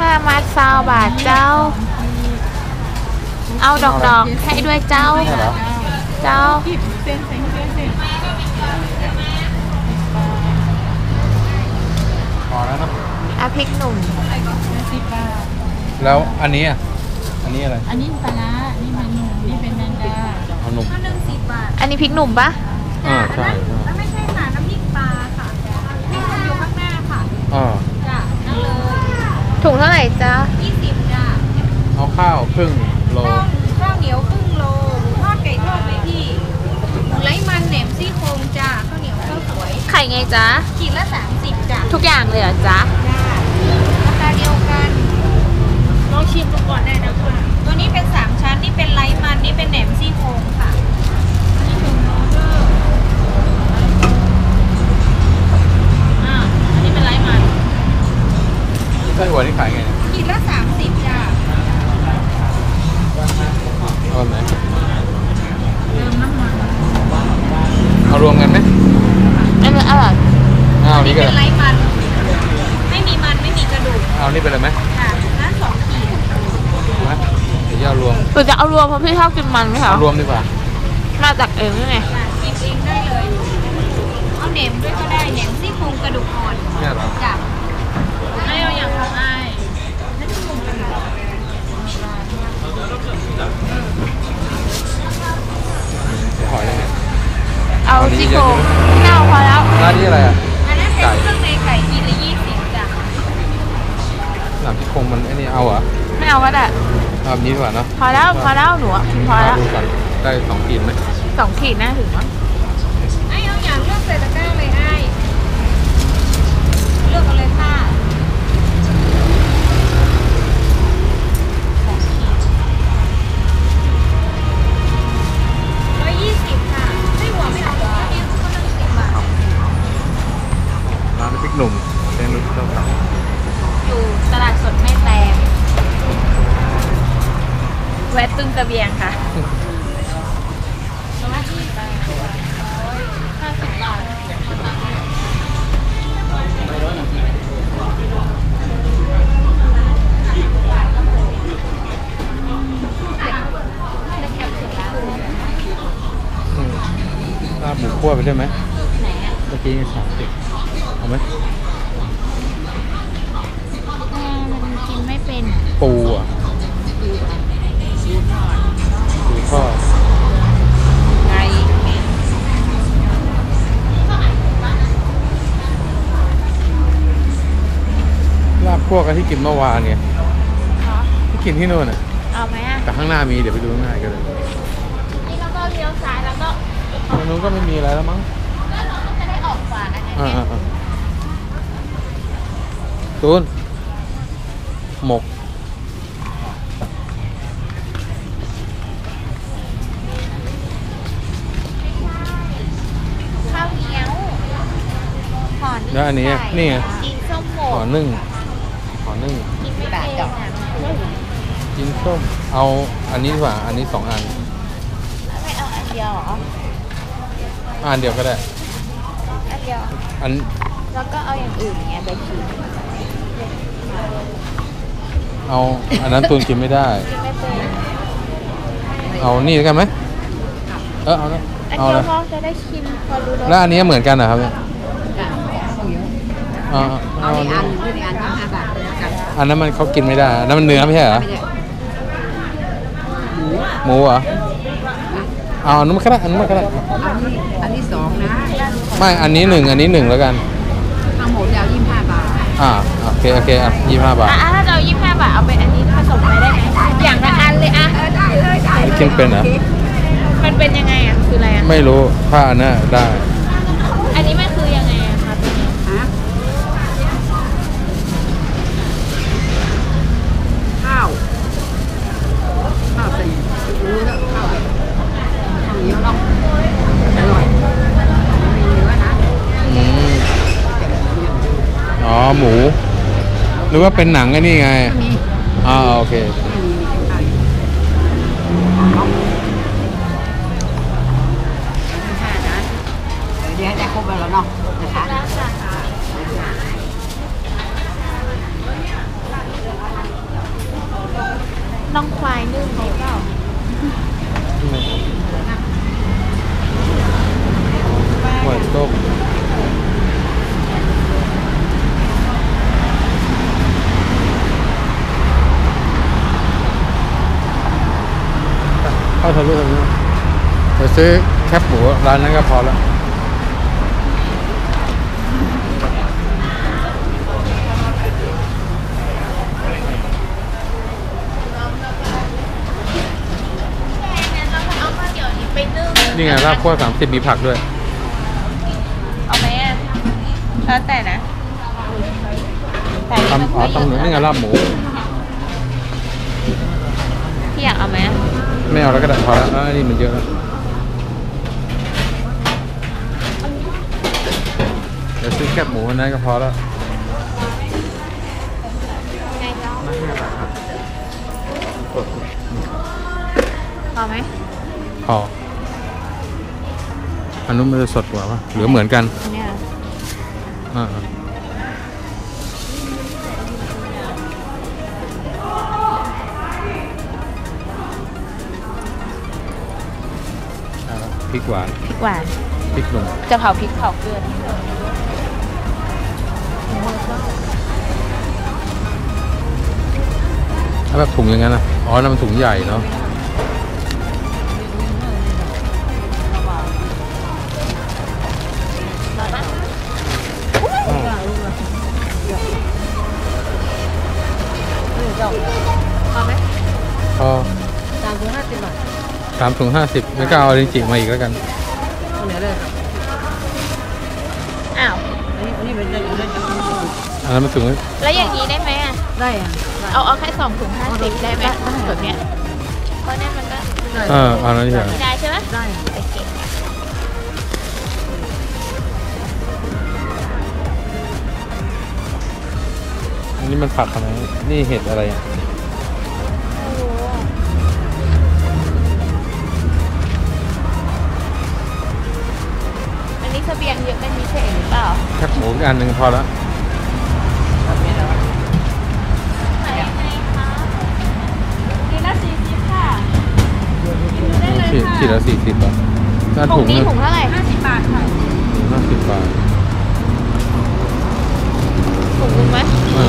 มา20 บาทเจ้าเอาดอกให้ด้วยเจ้าเจ้าพอแล้วเนาะพริกหนุ่มแล้วอันนี้อ่ะอันนี้อะไรอันนี้ปลาร้านี่มันหนุ่มนี่เป็นแมงดาเอาหนุ่ม 10 บาทอันนี้พริกหนุ่มปะใช่แล้วไม่ใช่ค่ะน้ำพริกปลาค่ะพริกมันอยู่ข้างหน้าค่ะจ้ะนั่นเลยถุงเท่าไหร่จ้า20จ้าเอาข้าวครึ่งโลข้าวเหนียวครึ่งโลหมูทอดไก่ทอดไปที่หมูไร้มันแหนมซี่โครงจ้าข้าวเหนียวข้าวสวยไข่ไงจ้าขีดละ30จ้าทุกอย่างเลยเหรอจ้าราคาเดียวกันลองชิมดูก่อนได้นะคะตัวนี้เป็น3ชั้นนี่เป็นไร้มันนี่เป็นแหนมซี่โครงค่ะนี่เป็นออเดอร์อันนี้เป็นไร้มันไส้หัวนี่ขายไงขีดละ30จ้าเอาไหมเติมน้ำมันเอารวมกันไหมอันนี้อร่อยนี่ก็เป็นไร้มันไม่มีมันไม่มีกระดูกเอานี่เป็นอะไรไหมค่ะนั้น2 ขีดนะเดี๋ยวเอารวมคือจะเอารวมเพราะพี่ชอบกินมันไหมคะเอารวมดีกว่ามาจากเองนี่ไงกินเองได้เลยเอาแหนมด้วยก็ได้แหนมซี่โครงกระดูกอ่อนเนี่ยเหรอจ้ะไม่เอาอย่างของไอ้หอยยังไงเอาซี่โครงเน่าพอแล้วร้านนี้อะไรอ่ะอันนั้นเป็นเครื่องในไก่ขีดละ20จ้ะหนังที่โครงมันไอ้นี่เอาเหรอไม่เอาก็ได้เอาแบบนี้ดีกว่าเนาะพอแล้วหนูพอแล้วดูก่อนได้2 ขีดไหม 2 ขีดน่าถึงมั้งไอ้เอาอย่างเลือกใส่ตะกร้าเลยไอ้เลือกเอาเลยค่ะ120ค่ะไม่หัวไม่เอาอันนี้ก็ต้อง10 บาทร้านพริกหนุ่มเส้นรุ่นเจ้าเก่าอยู่ตลาดสดแม่แตงแวะตึงกระเบียงค่ะ50 บาทลาบหมูคั่วไปได้ไหมเมื่อกี้30เอาไหมมันกินไม่เป็นปูอ่ะปูทอดไก่ลาบคั่วกันที่กินเมื่อวานไงที่กินที่นู่นอ่ะเอาไหมอ่ะแต่ข้างหน้ามีเดี๋ยวไปดูข้างหน้ากันเลยนี่แล้วก็เลี้ยวซ้ายแล้วก็ตรงนู้นก็ไม่มีอะไรแล้วมั้งแล้วเราก็จะได้ออกขวาอันนี้ตูนหมกข้าวเหนียวห่อนึ่งแล้วอันนี้นี่ไงกินส้มหมกห่อนึ่งกินไม่เป็นกินส้มเอาอันนี้ดีกว่าอันนี้2 อันไม่เอาอันเดียวหรออันเดียวก็ได้อันเดียวแล้วก็เอาอย่างอื่นไงไปกินเอาอันนั้นตูนกินไม่ได้กินไม่เป็นเอานี่กันไหมเอานะเอาเลยพอจะได้ชิมพอรู้รสแล้วอันนี้เหมือนกันเหรอครับเนี่ยเอาอีกอัน25 บาทอันนั้นมันเขากินไม่ได้อันนั้นมันเนื้อไม่ใช่เหรอหมูเหรอเอาอันนู้นก็ได้อันนู้นก็ได้อันนี้2นะไม่อันนี้1อันนี้1แล้วกันทั้งหมดยาว25 บาทโอเค25 บาทถ้าเรา25 บาทเอาเป็นอันนี้ผสมไปได้ไหมอย่างละอันเลยได้เลยกินเป็นเหรอมันเป็นยังไงคืออะไรไม่รู้ถ้าอันนั้นได้อันนี้มันคือยังไงคะตัวนี้ข้าวเป็นรู้แล้วข้าวเหนียวเนาะอร่อยมีเนื้อนะหมูหรือว่าเป็นหนังไอ้นี่ไงโอเคเดี๋ยวได้ครบแล้วเนาะนะคะถ่ายรูปแบบนี้ไปซื้อแคบหมูร้านนั้นก็พอแล้วนี่ไงลาบคั่ว30มีผักด้วยเอาไหมอ่ะแล้วแต่นะทำต้องนี่ไงลาบหมูพี่อยากเอาไหมไม่เอาแล้วก็ได้พอแล้วนี่มันเยอะแล้วเดี๋ยวซื้อแคบหมูนั้นก็พอแล้วพอไหมพออันนู้นมันจะสดกว่าป่ะหรือเหมือนกันเนี่ยพริกหวานพริกหวานพริกหนุ่มจะเผาพริกเผาเกลือถ้าแบบถุงอย่างนั้นนะอ๋อนั่นมันถุงใหญ่เนาะพอไหมพอ 3 ถุง 50 บาท 3 ถุง 50ไม่กล้าเอาลิ้นจี่มาอีกแล้วกันเอาเหนือเลยครับอ้าวอันนี้เป็นเรื่องอันนั้นมันถุงแล้วอย่างนี้ได้ไหมอ่ะได้อ่ะเอาแค่2 ถุง 50ได้ไหมแบบเนี้ยเพราะนั่นมันก็อันนั้นได้ใช่ไหมได้โอเคอันนี้มันผักอะไรนี่เห็ดอะไรเสบียงเยอะเป็นพิเศษหรือเปล่าแคบหมูอันหนึ่งพอแล้วทีละ40ค่ะทีละ40 บาทถุงนี้ถุงเท่าไหร่50 บาทค่ะ 50 บาทถุงนึงไหม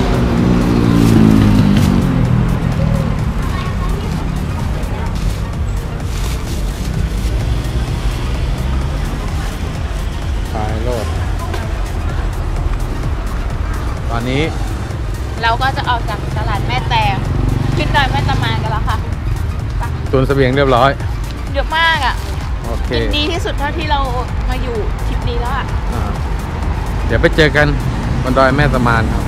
ตอนนี้เราก็จะออกจากตลาดแม่แตงขึ้นดอยแม่ตะมานกันแล้วค่ะตุนเสบียงเรียบร้อยเยอะมากอ่ะโอเคดีที่สุดเท่าที่เรามาอยู่ทริปนี้แล้วอ่ะเดี๋ยวไปเจอกันบนดอยแม่ตะมานครับ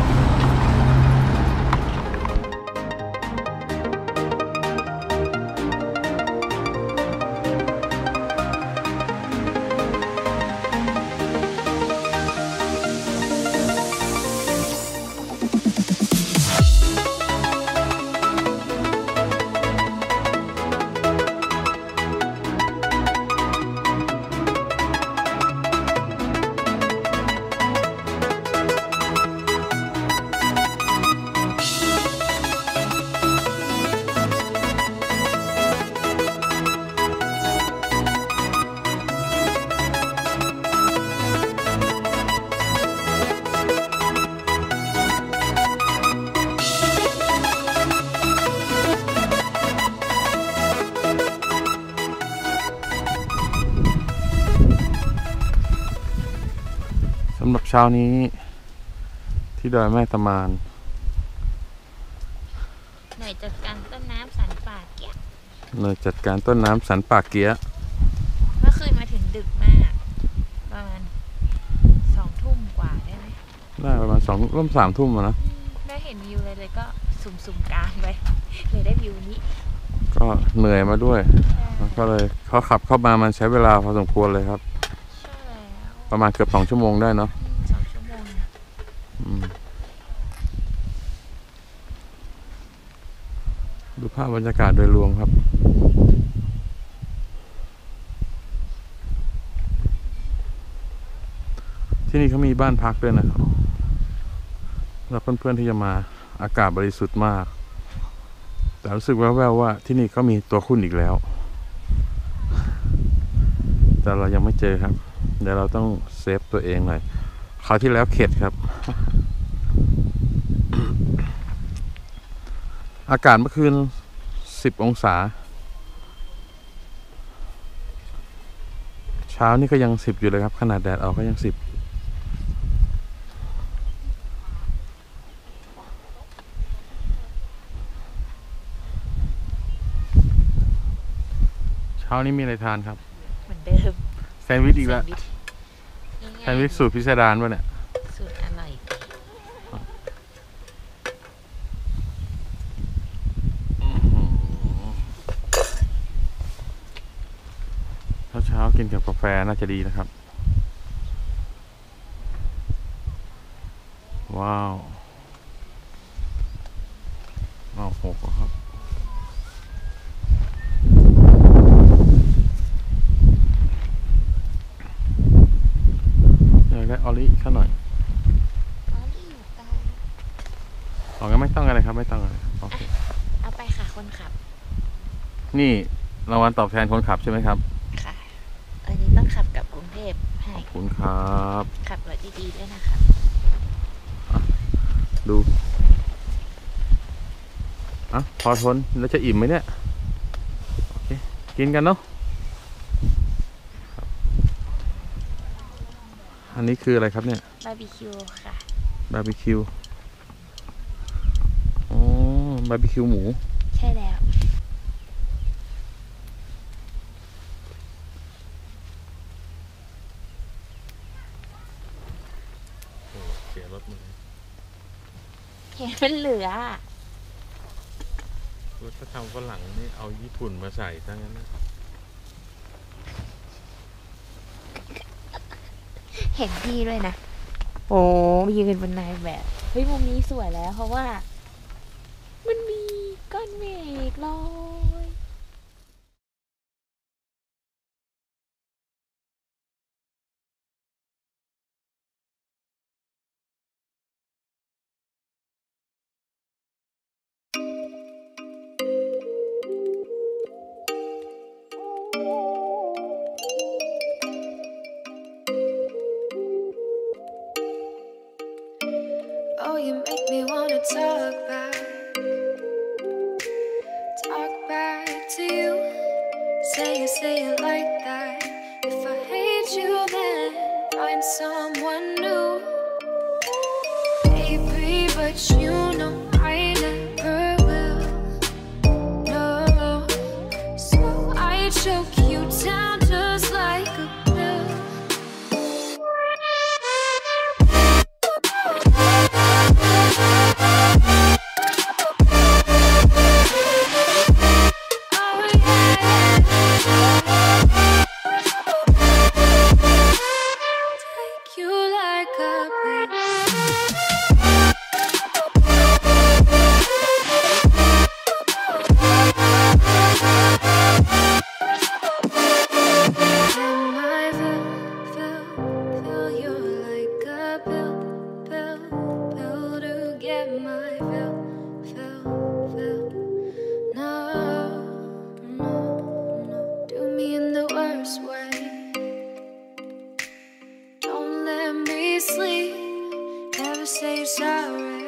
สำหรับเช้านี้ที่ดอยแม่ตะมานหน่วยจัดการต้นน้ำสันป่าเกี๊ยะหน่วยจัดการต้นน้ำสันป่าเกี๊ยะเมื่อคืนมาถึงดึกมากประมาณ2 ทุ่มกว่าได้ไหมได้ประมาณร่วม3 ทุ่มนะได้เห็นวิวเลยก็สุ่มๆกลางไปเลยได้วิวนี้ก็เหนื่อยมาด้วยก็เลยเขาขับเข้ามามันใช้เวลาพอสมควรเลยครับประมาณเกือบ2 ชั่วโมงได้เนาะ 2 ชั่วโมงดูภาพบรรยากาศโดยรวมครับที่นี่เขามีบ้านพักด้วยนะครับแล้วเพื่อนๆที่จะมาอากาศบริสุทธิ์มากแต่รู้สึกแว่วๆว่าที่นี่เขามีตัวคุณอีกแล้วแต่เรายังไม่เจอครับเดี๋ยวเราต้องเซฟตัวเองหน่อยคราวที่แล้วเข็ดครับ อากาศเมื่อคืน10 องศาเช้านี่ก็ยัง10อยู่เลยครับขนาดแดดออกก็ยัง10เช้านี้มีอะไรทานครับเหมือนเดิมแซนด์วิชอีกแล้วแซนด์วิชสูตรพิสดารป่ะเนี่ยสูตรอร่อยเช้ากินกับกาแฟน่าจะดีนะครับว้าวหกครับอยากได้ออลิข้าหน่อยอ๋องั้นไม่ต้องอะไรครับไม่ต้องอะไรโอเคเอาไปค่ะคนขับนี่รางวัลตอบแทนคนขับใช่ไหมครับค่ะอันนี้ต้องขับกับกรุงเทพให้ขอบคุณครับขับรถดีๆด้วยนะคะดูพอทนแล้วจะอิ่มไหมเนี่ยโอเคกินกันเนาะอันนี้คืออะไรครับเนี่ยบาร์บีคิวค่ะบาร์บีคิวอ๋อบาร์บีคิวหมูใช่แล้วเสียรถมันเห็นเป็นเหลือถ้าทำฝรั่งนี่เอาญี่ปุ่นมาใส่ทั้งนั้นนะเห็นพี่ด้วยนะโอ้ยืนบนนายแบบเฮ้ยมุมนี้สวยแล้วเพราะว่ามันมีก้อนเมฆลอย Oh, you make me wanna talk back to you. Say it like that. If I hate you, then find someone new. Baby, but you know I never will. No, so I choke you down just like a pill. Sleep, never say you're sorry.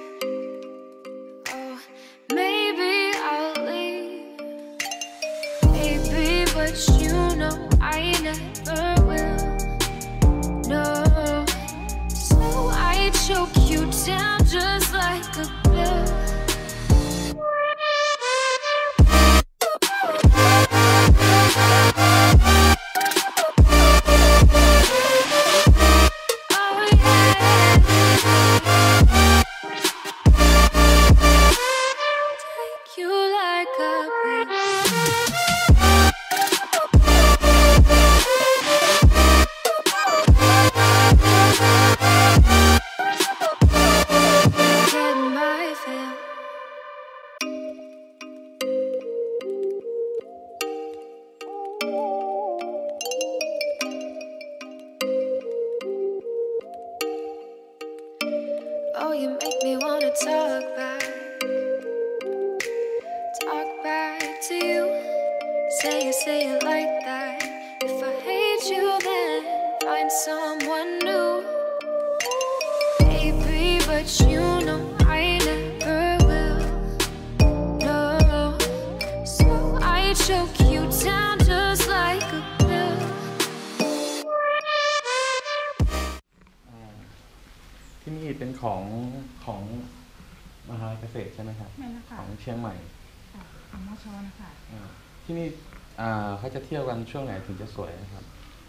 Oh, maybe I'll leave, baby, but you know I never will. No, so I choke you down just like a pill. Oh, you make me wanna talk back to you. Say it like that. If I hate you, then find someone new. Baby, but you know I never will. No, so I choke you down just like a pill. ของมหาวิทยาลัยเกษตรใช่ไหมครับแม่นะคะของเชียงใหม่ค่ะของมชนะคะที่นี่เขาจะเที่ยวกันช่วงไหนถึงจะสวยนะครับ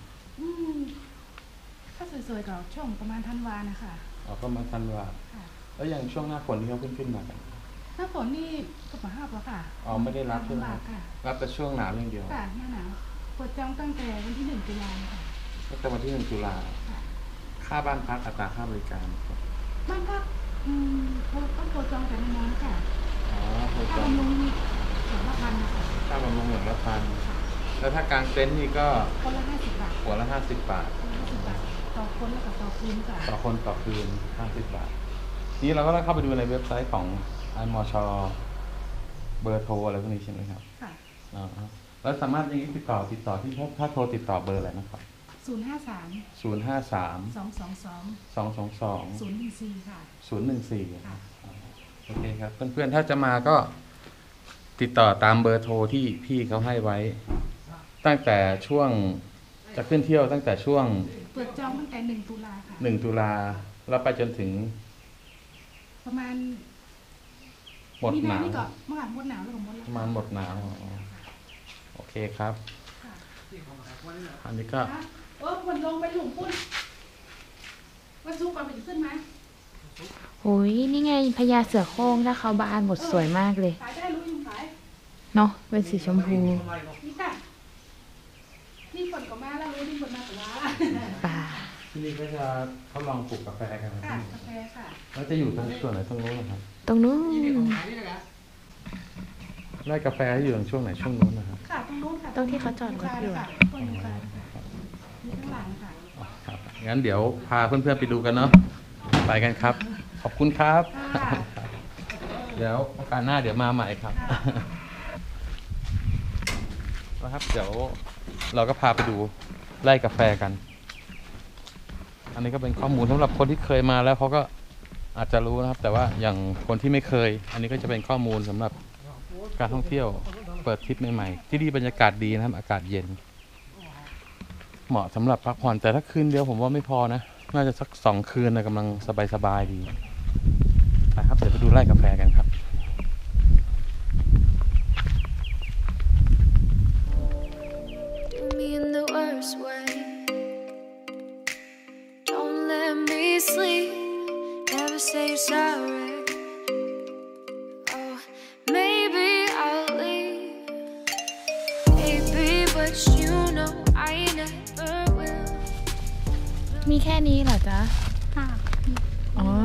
ถ้าสวยๆก็ช่วงประมาณธันวานะคะก็มาธันวาค่ะแล้วอย่างช่วงหน้าฝนที่เขาขึ้นมากันถ้าฝนนี่ก็มาห้าแล้วค่ะไม่ได้รับใช่ไหมลำบากค่ะรับแต่ช่วงหนาวอย่างเดียวค่ะหน้าหนาวเปิดจองตั้งแต่วันที่1 ตุลาค่ะตั้งแต่วันที่1 ตุลาค่ะค่าบ้านพักอัตราค่าบริการบ้านพักต้องเปิดจองแต่ในน้อยค่ะโปรถ้าจองบำรุงนี่2,000นะคะค่าบำรุงอย่างละพันแล้วถ้ากางเต็นท์นี่ก็คนละ50 บาทหัวละ50 บาท 50 บาทต่อคนแล้วก็ต่อคืนค่ะต่อคนต่อคืน50 บาท นี่เราก็ต้องเข้าไปดูในเว็บไซต์ของมช.เบอร์โทรอะไรพวกนี้ใช่ไหมครับค่ะแล้วสามารถอย่างนี้ติดต่อที่ถ้าโทรติดต่อเบอร์อะไรนะครับ 053 053 222 222 014ค่ะ 014 ค่ะโอเคครับเพื่อนๆถ้าจะมาก็ติดต่อตามเบอร์โทรที่พี่เขาให้ไว้ ตั้งแต่ช่วงจะขึ้นเที่ยวตั้งแต่ช่วงเปิดจองตั้งแต่1 ตุลาค่ะ 1 ตุลาแล้วไปจนถึงประมาณหมดหนาวนี่ก็เมื่อวานหมดหนาวแล้วก็หมดแล้วประมาณหมดหนาวโอเคครับค่ะอันนี้ก็มันลงไปหลุมปุ้นวันซุกก่อนมันจะขึ้นไหมโอ้ยนี่ไงพญาเสือโคร่งถ้าเขาบานหมดสวยมากเลยขายได้รู้ยังขายเนาะเป็นสีชมพูนี่ค่ะนี่ฝนก็มาแล้วรู้นี่ฝนมาแต่ว่าป่าที่นี่ก็จะทดลองปลูกกาแฟกันนะค่ะกาแฟค่ะแล้วจะอยู่ตรงส่วนไหนตรงนู้นนะครับตรงนู้นไร่กาแฟที่อยู่ตรงช่วงไหนช่วงนู้นนะครับค่ะตรงนู้นค่ะตรงที่เขาจอดรถอยู่ค่ะต้นยูคาค่ะนี่ข้างหลังค่ะครับงั้นเดี๋ยวพาเพื่อนๆไปดูกันเนาะไปกันครับ ขอบคุณครับค่ะเดี๋ยวโอกาสหน้าเดี๋ยวมาใหม่ครับ นะครับ เดี๋ยวเราก็พาไปดูไร่กาแฟกัน อันนี้ก็เป็นข้อมูลสำหรับคนที่เคยมาแล้วเขาก็อาจจะรู้นะครับ แต่ว่าอย่างคนที่ไม่เคย อันนี้ก็จะเป็นข้อมูลสำหรับการท่องเที่ยวเปิดทริปใหม่ๆที่นี่บรรยากาศดีนะครับอากาศเย็น เหมาะสำหรับพักผ่อนแต่ถ้าคืนเดียวผมว่าไม่พอนะน่าจะสัก2 คืนนะกำลังสบายๆดีไปครับเดี๋ยวไปดูไร่กาแฟกันครับ Do me in the worst way. Don't let me sleep. Never say you're sorry. Oh, maybe I'll leave. Maybe, but you know I never will. มีแค่นี้เหรอจ๊ะค่ะอ๋อ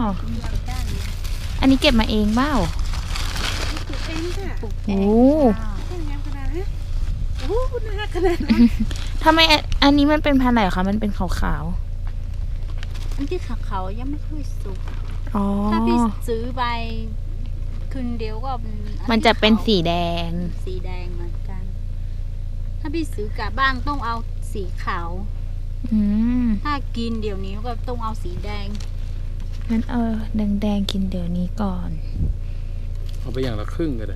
อันนี้เก็บมาเองเปล่าปลูกเองค่ะปลูกโอ้ต้นงามขนาดนี้โอ้โหน่าขนาดนั้นทำไมอันนี้มันเป็นพันธุ์อะไรเหรอคะมันเป็นขาวอันที่เขายังไม่ค่อยสุกๆอ๋อถ้าพี่ซื้อไปคืนเดียวก็อัมันจะเป็นสีแดงสีแดงเหมือนกัน ถ้าพี่ซื้อกลับบ้านต้องเอาสีขาวอืมถ้ากินเดี๋ยวนี้ก็ต้องเอาสีแดงงั้นแดงๆกินเดี๋ยวนี้ก่อนเอาไปอย่างละครึ่งก็ได้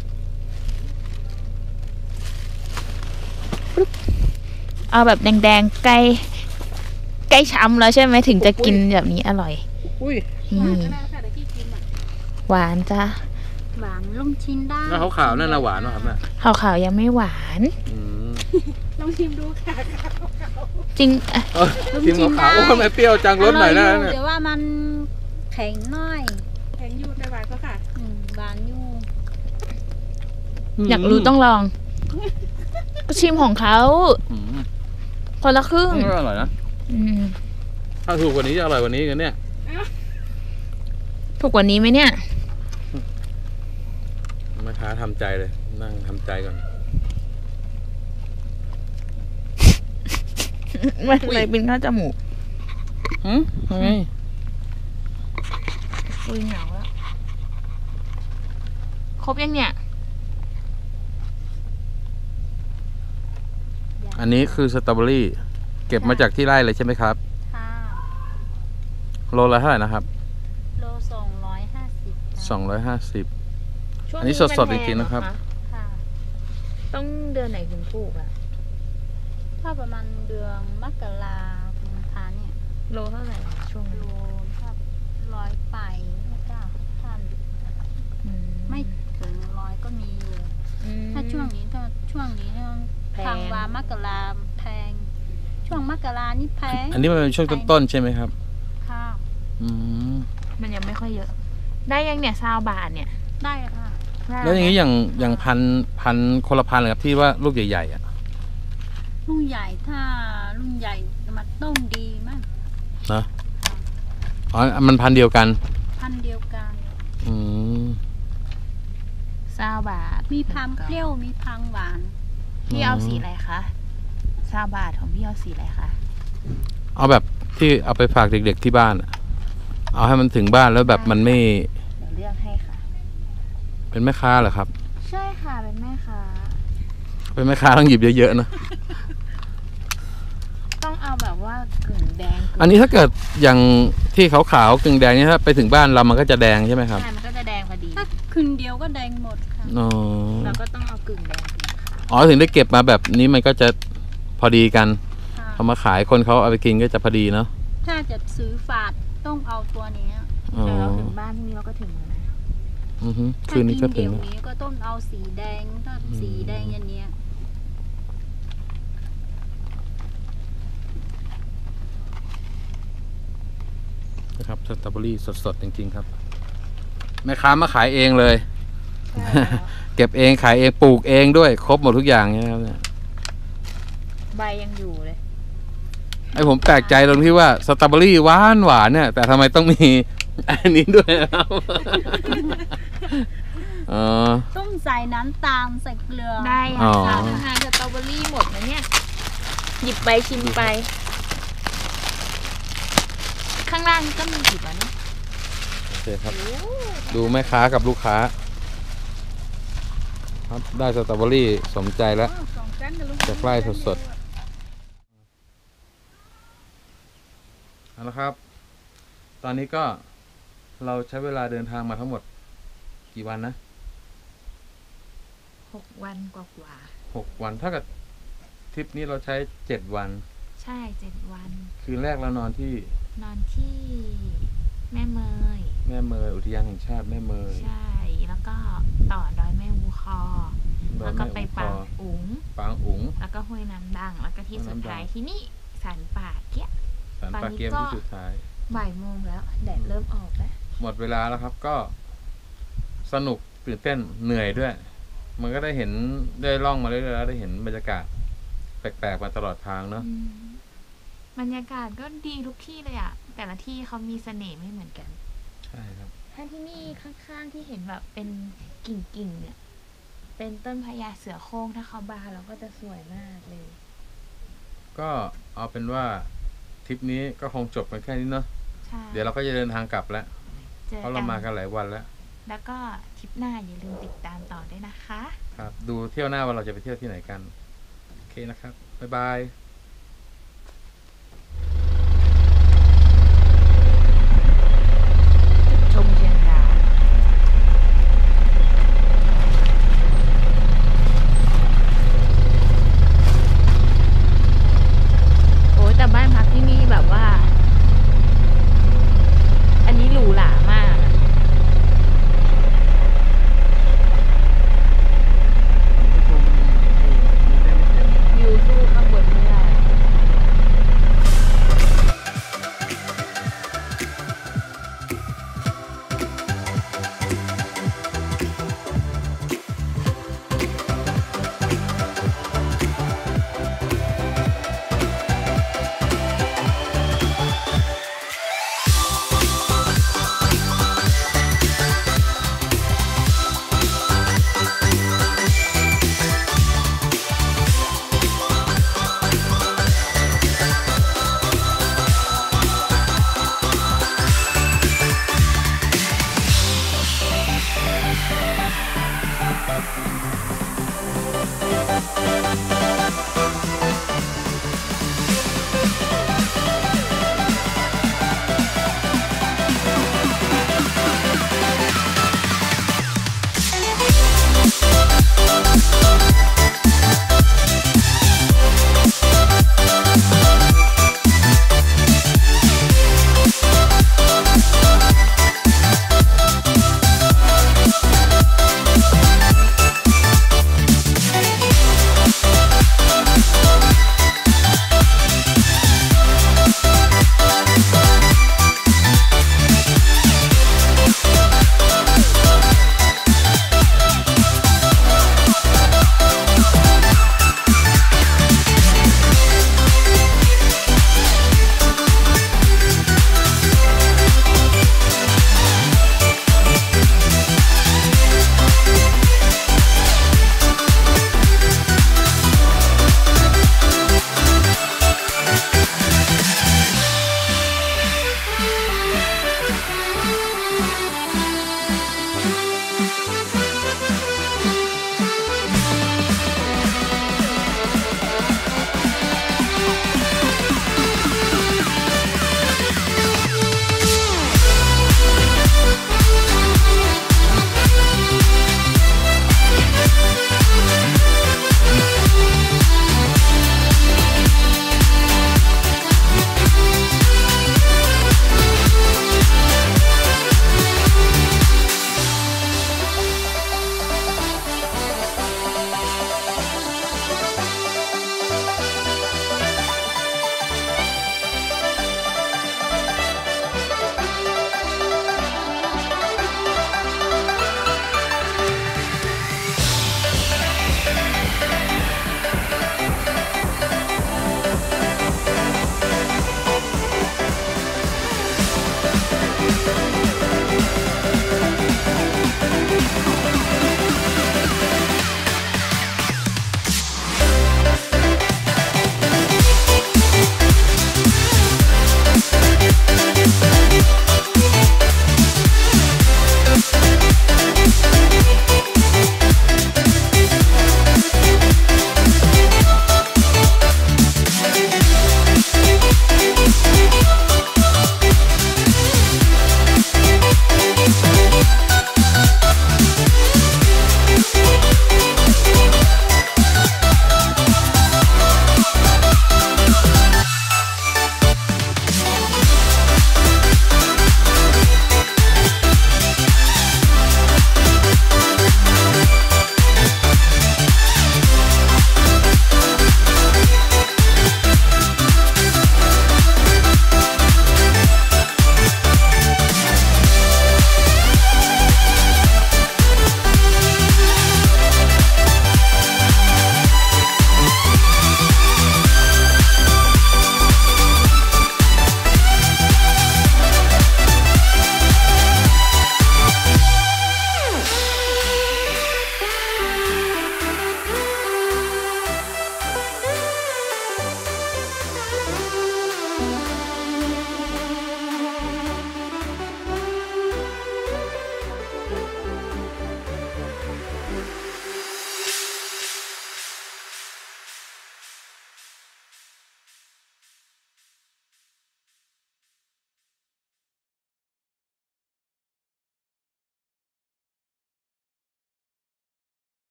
เอาแบบแดงๆใกล้ช้ำแล้วใช่ไหมถึงจะกินแบบนี้อร่อยอุ้ยนี่ขนาดค่ะแต่ที่กินอ่ะหวานจ้ะหวานลงชิ้นได้แล้วขาวๆนั่นนะหวานป่ะครับน่ะขาวๆยังไม่หวานลองชิมดูค่ะจริงชิมขาวๆโอ้ยไม่เปรี้ยวจังรสหน่อยนะร่เนี่ยแต่ว่ามันแข็งน้อยแข็งยูดในหวานก็ค่ะหวานอยู่อยากรู้ต้องลอง ก็ชิมของเขาอืมคนละครึ่งอร่อยนะอืมถ้าถูกกว่านี้จะอร่อยกว่านี้กันเนี่ยถูกกว่านี้ไหมเนี่ยแม่ค้าทำใจเลยนั่งทำใจก่อนไม่อะไรเป็นข้าวจมูกยังไงอุ้ยเหงาแล้วครบยังเนี่ยอันนี้คือสตรอเบอรี่ เก็บมาจากที่ไร่เลยใช่ไหมครับค่ะโลละเท่าไหร่นะครับโล250 250 อันนี้สดๆจริงๆนะครับค่ะต้องเดือนไหนถึงปลูกอะถ้าประมาณเดือนมกราคมเนี่ยโลเท่าไหร่ช่วงโลนั้นถ้าโล 100ไปแล้วก็ถ้าไม่ถึง100ก็มีอยู่ถ้าช่วงนี้ทางวามกราแพงช่วงมกรานี่แพงอันนี้มันเป็นช่วงต้นๆใช่ไหมครับค่ะมันยังไม่ค่อยเยอะ ได้ยังเนี่ย20 บาทเนี่ยได้แล้วค่ะแล้วอย่างนี้อย่างพันคนละพันเลยครับที่ว่าลูกใหญ่ๆอ่ะลุงใหญ่ถ้าลุงใหญ่มาต้มดีมากนะอ๋อมันพันเดียวกันพันเดียวกัน 20 บาทมีพังเปรี้ยวมีพังหวานพี่เอาสีอะไรคะ20 บาทของพี่เอาสีอะไรคะเอาแบบที่เอาไปฝากเด็กๆที่บ้านอะเอาให้มันถึงบ้านแล้วแบบมันไม่เดี๋ยวเลือกให้ค่ะเป็นแม่ค้าเหรอครับใช่ค่ะเป็นแม่ค้าเป็นแม่ค้าต้องหยิบเยอะๆนะต้องเอาแบบว่ากึ่งแดงอันนี้ถ้าเกิดอย่างที่ขาวๆกึ่งแดงนี่ถ้าไปถึงบ้านเรามันก็จะแดงใช่ไหมครับใช่มันก็จะแดงพอดีถ้าคืนเดียวก็แดงหมดค่ะอ๋อเราก็ต้องเอากึ่งแดงกึ่งขาวอ๋อถึงได้เก็บมาแบบนี้มันก็จะพอดีกันค่ะเอามาขายคนเขาเอาไปกินก็จะพอดีเนาะถ้าจะซื้อฝาดต้องเอาตัวนี้อ๋อแต่เราถึงบ้านพรุ่งนี้เราก็ถึงแล้วนะคืนนี้ก็ถ้าถึกิงนเดี๋ยวนี้ก็ต้องเอาสีแดงถ้าสีแดงอย่างเนี้ยนะครับสตรอเบอรี่สดๆจริงๆครับแม่ค้ามาขายเองเลย เก็บเองขายเองปลูกเองด้วยครบหมดทุกอย่างเนี่ยครับเนี่ยใบยังอยู่เลยไอผมแปลกใจตรงที่ว่าสตรอเบอรี่หวานเนี่ยแต่ทำไมต้องมีอันนี้ด้วยครับ อ๋อต้องใส่น้ำตาลใส่เกลือได้อ๋อ่ะอค่ะทานสตรอเบอรี่หมดนะเนี่ย หยิบไปชิมไป ข้างล่างก็มีอีกอ่ะเนาะโอเคครับ ดูแม่ค้ากับลูกค้าครับได้สตรอเบอรี่สมใจแล้วสองกันกับลูกจากไร่สด เอาละครับ ตอนนี้ก็เราใช้เวลาเดินทางมาทั้งหมดกี่วันนะ 6 วันกว่า 6 วันถ้ากับทริปนี้เราใช้7 วันๆใช่7 วันคืนแรกเรานอนที่นอนที่แม่เมยแม่เมยอุทยานแห่งชาติแม่เมยใช่ แล้วก็ต่อดอยแม่วูคอดอแล้ยวก็แม่ไปอุคปาองอุ๋งปางอุ๋งแล้วก็ห้วยน้ำดัง แล้วก็ที่สุดท้ายที่นี่สันป่าเกี้ยสันป่าเกียมที่สุดท้ายบ่ายโมงแล้ว แดดเริ่มออกแล้วหมดเวลาแล้วครับก็สนุกตื่นเต้นเหนื่อยด้วย มันก็ได้เห็นได้ล่องมาเรื่อยๆแล้วได้เห็นบรรยากาศแปลกๆมาตลอดทางเนาะบรรยากาศก็ดีทุกที่เลยอะแต่ละที่เขามีเสน่ห์ไม่เหมือนกันใช่ครับถ้าที่นี่ข้างๆที่เห็นแบบเป็นกิ่งๆเนี่ย เป็นต้นพญาเสือโคร่งถ้าเขาบานเราก็จะสวยมากเลยก็เอาเป็นว่าทริปนี้ก็คงจบกันแค่นี้เนาะใช่เดี๋ยวเราก็จะเดินทางกลับแล้วเจอเพราะกัเรามากันหลายวันแล้วแล้วก็ทริปหน้าอย่าลืมติดตามต่อด้วยนะคะครับ ดูเที่ยวหน้าว่าเราจะไปเที่ยวที่ไหนกัน โอเคนะครับ บ๊ายบาย